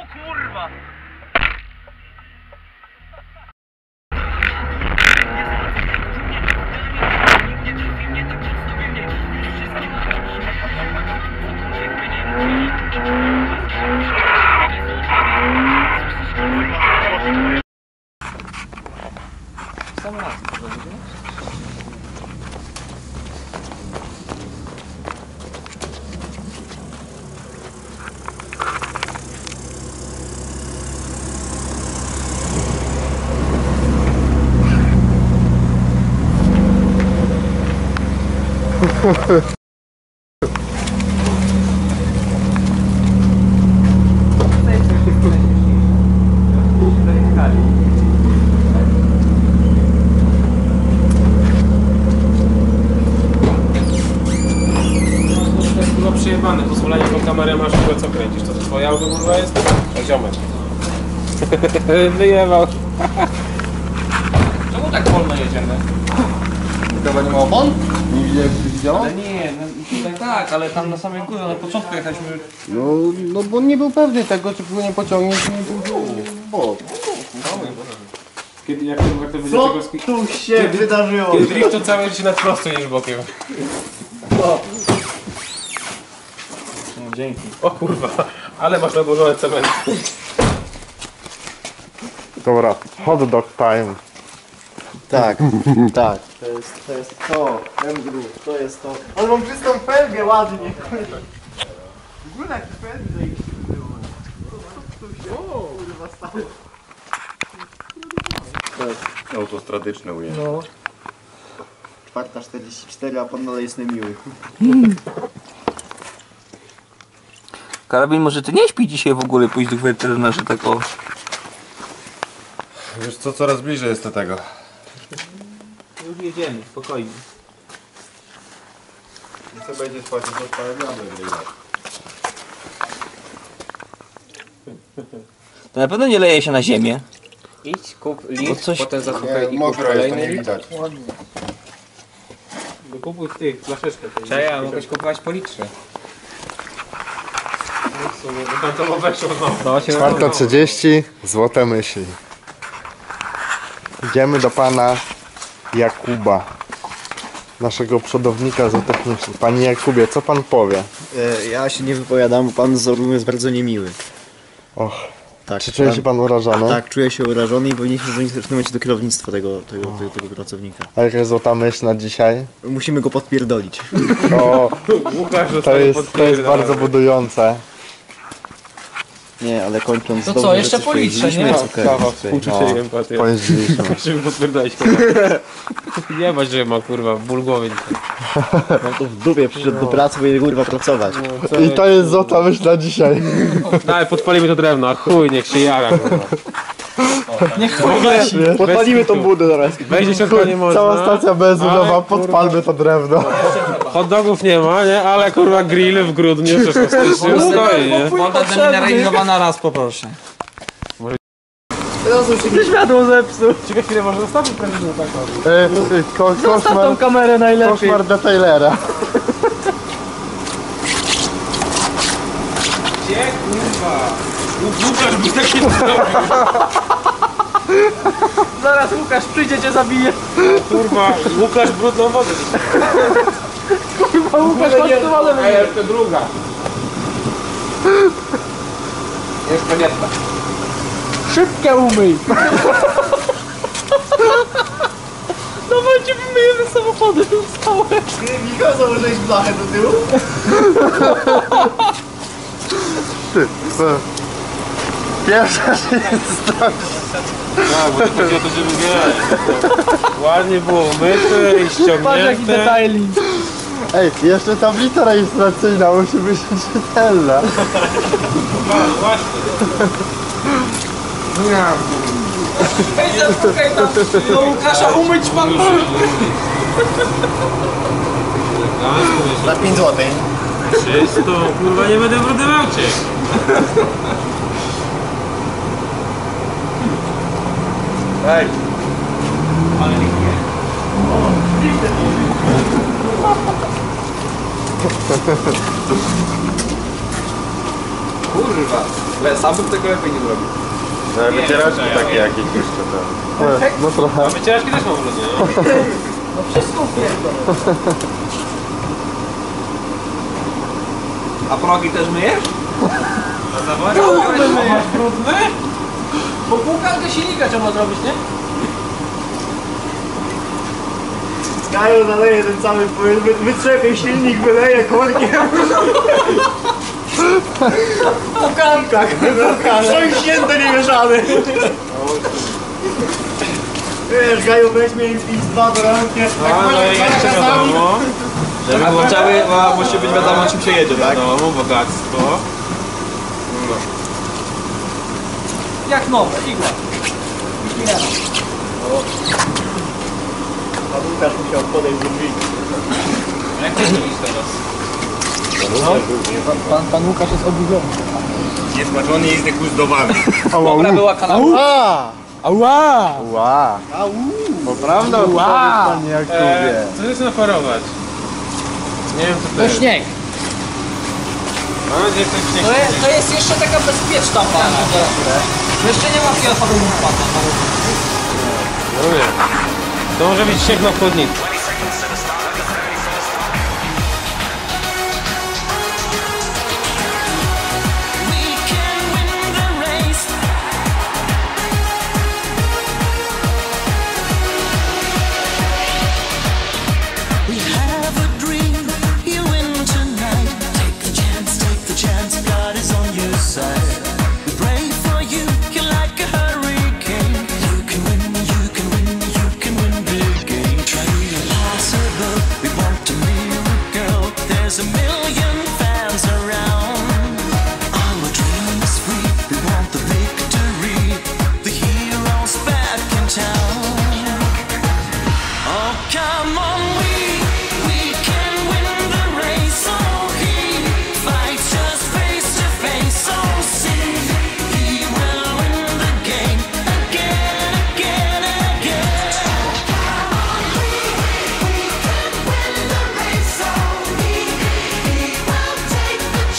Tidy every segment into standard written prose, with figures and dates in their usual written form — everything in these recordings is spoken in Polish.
kurwa! Sam raz to zrobię. Przejebane, pozwolenie tą kamerę masz, w ogóle co kręcisz? To twoja auto kurwa jest? Tak ziomek. Wyjebał. Czemu tak wolno jedziemy? Chyba nie ma opon? Nie widziałem? Ale nie, no tutaj tak, ale tam na samej górze, na początku jechaliśmy... No bo nie był pewny tego, czy płynie pociągnie, czy nie był bok. Kiedy, jak to będzie Co tego tu się wydarzyło? Kiedy drift to całe życie na prosto niż bokiem. No, dzięki. O kurwa, ale masz nałożone cement. Dobra, hot dog time. Tak, tak. To jest to, Emgru, to jest to. Ale mam czystą felgę ładnie. W ogóle jak felgi zajebiście było. Co tu się kurwa stało? Autostradyczne ujęcie. No. 4:44, a pan dalej jest niemiły. Karabin, może ty nie śpi dzisiaj w ogóle, pójść do weterynarza tak o... Wiesz co, coraz bliżej jest do tego. Już jedziemy, spokojnie. I co będzie spać, to spaleniamy. To na pewno nie leje się na ziemię. Idź, kup Bo lift, coś- potem zasłuchaj i kup Mokro jest, to kolejny nie lift. widać. Kupuj tych, flaszeczkę. Czeja, mogłeś kupować po litrze. To weszło no. 4:30, złote myśli. Idziemy do pana Jakuba, naszego przodownika złotych myśli. Panie Jakubie, co pan powie? Ja się nie wypowiadam, bo pan z Orlu jest bardzo niemiły. Och, Tak, czy czuje się pan urażony? Tak, czuję się urażony i powinniśmy zadzwonić w tym momencie do kierownictwa tego pracownika. A jaka jest złota myśl na dzisiaj? Musimy go podpierdolić. O, Łukasz to został jest bardzo budujące. Nie, ale kończąc... To dobrze, co, że jeszcze coś po litrze, powiedzieliśmy, nie? jest okej, Kawa, jest okej. współczucie i empatia. Pojeździliśmy. Żeby potwierdzać jebać, że ma kurwa ból głowy dzisiaj. Mam to w dupie, przyszedł do pracy, będzie kurwa pracować. I to jest złota myśl na dzisiaj. Daj, podpalimy to drewno, a chuj, niech się jara kurwa. Niech Podpalimy tą budę zaraz. Wejdzie środka nie można. Cała stacja benzynowa, Ale, podpalmy to drewno. Hot dogów nie ma, nie? Ale kurwa grill w grudniu, wszystko styczniu stoi, nie? Woda demineralizowana raz poproszę. Światło zepsuł. Ciekawe chwilę może zostawić prędzej na taką. Zostaw tą kamerę najlepiej. Koszmar detailera. Gdzie kurwa? Łukasz by tak nie zrobił. Zaraz Łukasz przyjdzie, cię zabije. Kurwa, Łukasz brudną wodę. Kurwa, Łukasz pastowane A jeszcze druga. Jeszcze nie ta. Szybkie umyj. Dawajcie, wymyjemy samochody, tu całe. Michał, założyłeś blachę do tyłu? Pierwsza jest No, bo to chodzi o to, żeby wiesz. Ładnie było myte i Patrz jaki ściągnięte. detailing. Ej, jeszcze tablica rejestracyjna musi być czytelna. Właśnie. Hej, zapukaj tam do Łukasza, umyć pan Za 5 zł. Czysto, kurwa nie będę brudywał cię. Ej, Kurwa. Sam bym tego lepiej nie zrobił. No, wycieraczki takie jakieś jeszcze tam. No trochę. A wycieraczki też mam wrodzie, nie? No wszystko pierdolę. A progi też myjesz? Masz brudny? Bo półkankę silnika trzeba zrobić, nie? Kaju naleje ten cały płyn, wytrzepie silnik, wyleje korkiem. Pukankach, wstrząśnięte, nie mieszany. Wiesz, Gaju weźmie X2 do ręki. No i jeszcze wiadomo. Żeby włączały, musi być wiadomo czym się jedzie, tak? Wiadomo, bogactwo. Jak nowe, igła. A Łukasz musiał podejść do drzwi. Jak ty zrobisz teraz? Pan Łukasz jest oburzony. Niesmażony jest degustowany. Dobra była kanapa. Ała! Ła. Bo prawda, panie Jakubie. Co jest naparować? Nie wiem co to To jest. śnieg. Mam nadzieję, że to jest śnieg. To jest jeszcze taka bezpieczna pana. To jeszcze nie ma fiolowego pana. Rozumiem. To może być śnieg na chłodnicy. There's a million fans around. Our dream is free. We want the victory. The heroes back in town. Oh, come on, we can win the race. Oh, he fights us face to face. Oh, see, he will win the game again, again, again. Come on, we can win the race. Oh, he will take the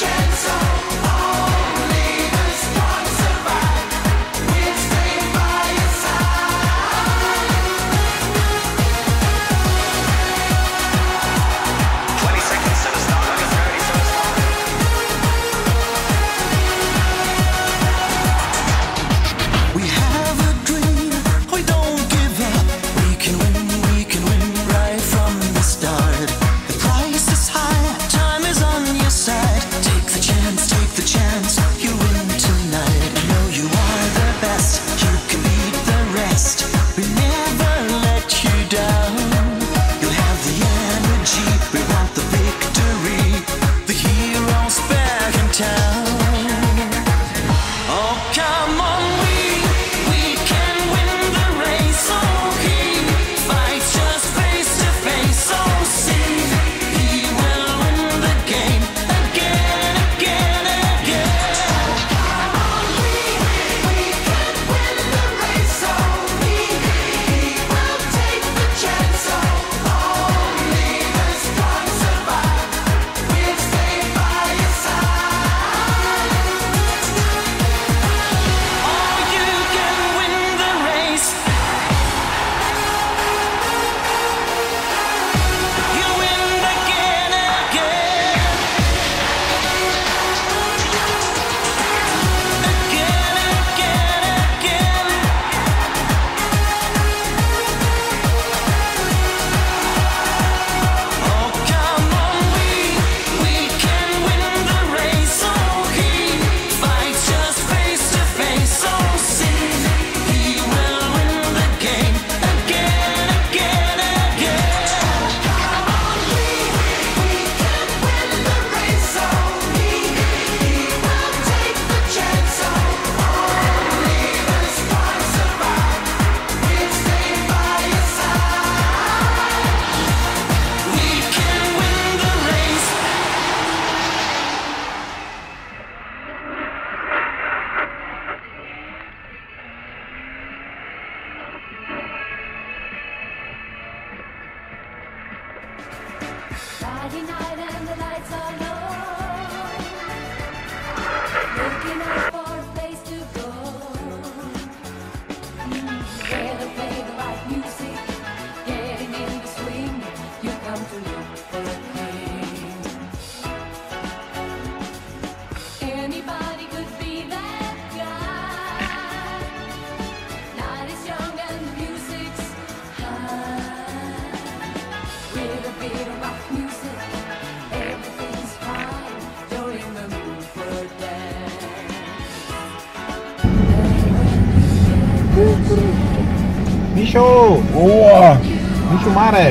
Misiu! Misiu Marek!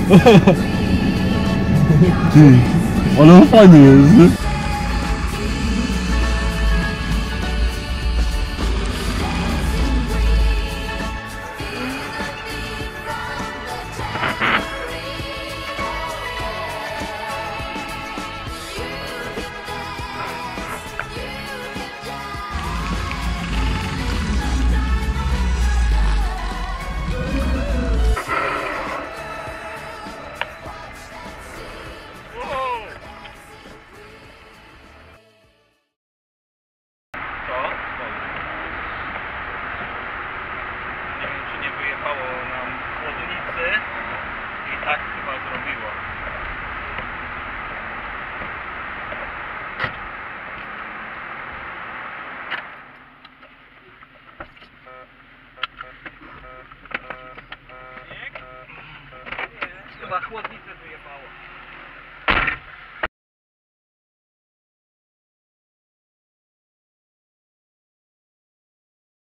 Ale fajnie jest, nie? Nie wiem, czy nie wyjechało nam chłodnicy i tak chyba zrobiło. Chyba chłodnica.